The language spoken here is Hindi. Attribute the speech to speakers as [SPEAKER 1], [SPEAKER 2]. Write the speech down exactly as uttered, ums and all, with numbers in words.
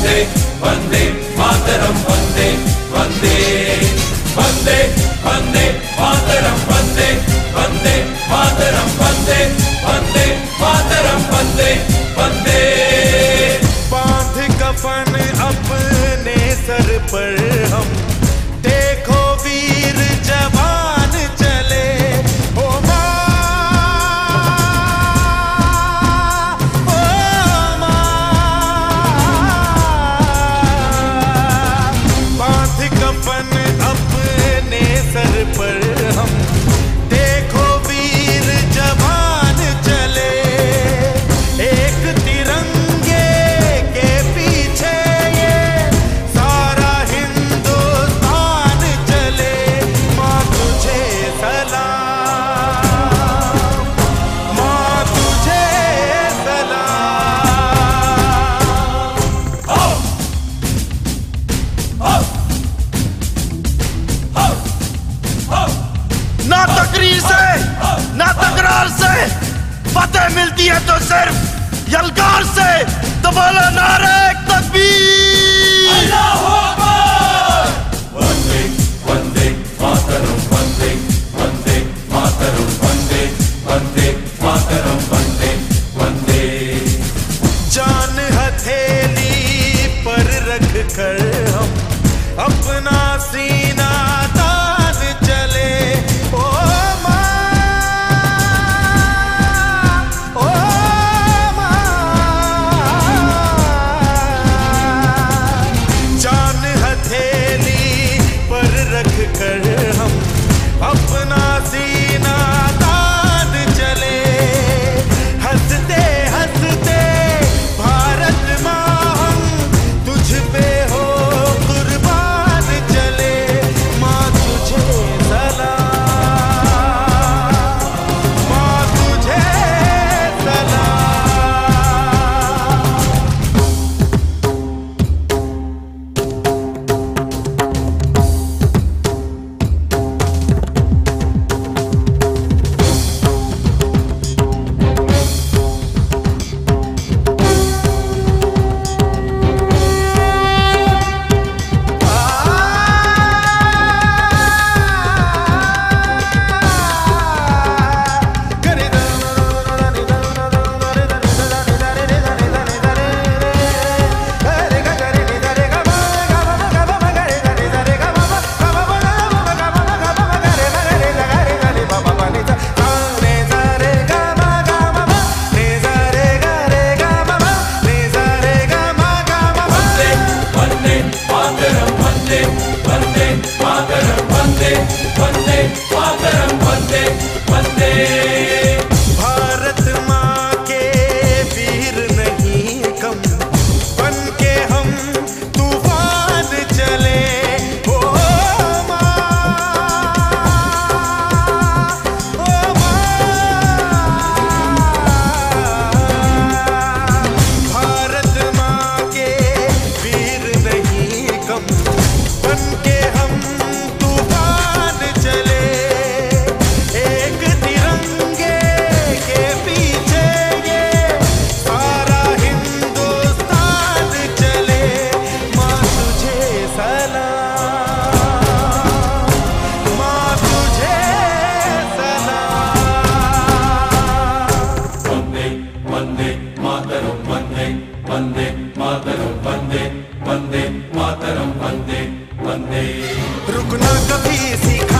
[SPEAKER 1] वंदे वंदे मातरम वंदे वंदे वंदे वंदे मातरम वंदे वंदे मातरम वंदे वंदे मातरम वंदे वंदे।
[SPEAKER 2] बांध कफन अपने सर पर हम, देखो वीर जवान चले। ओ माँ, ओ माँ, बांध कफन अपने सर पर हम, देखो वीर जवान चले। एक तिरंगे के पीछे ये सारा हिंदुस्तान चले। माँ तुझे सलाम, माँ तुझे सलाम।
[SPEAKER 1] हो हो हो हो।
[SPEAKER 3] ना तकरीर से ना तकरार से फतेह मिलती है तो सिर्फ यलगार से। तो बोलो नारे तकबीर।
[SPEAKER 1] अल्लाहू अकबर। वंदे वंदे मातरम वंदे वंदे मातरम वंदे वंदे मातरम वंदे वंदे।
[SPEAKER 2] जान हथेली पर रख कर हम अपना सीना तान चले। ओ माँ, ओ माँ, जान हथेली पर रख कर हम अपना सीना तान चले। हंसते हंसते भारत माँ हम तुझ पे हो कुर्बान चले। माँ तुझे सलाम, माँ तुझे सलाम। भारत माँ के वीर नहीं कम, बन के हम तूफान चले। ओ माँ, ओ माँ, भारत माँ के वीर नहीं कम, बन के हम तूफान चले। एक तिरंगे के पीछे ये सारा हिंदुस्तान चले। माँ तुझे सलाम, माँ तुझे सलाम।
[SPEAKER 1] वंदे वंदे मातरम वंदे वंदे मातरम वंदे वंदे मातरम वंदे वंदे।
[SPEAKER 2] रुकना कभी सीखा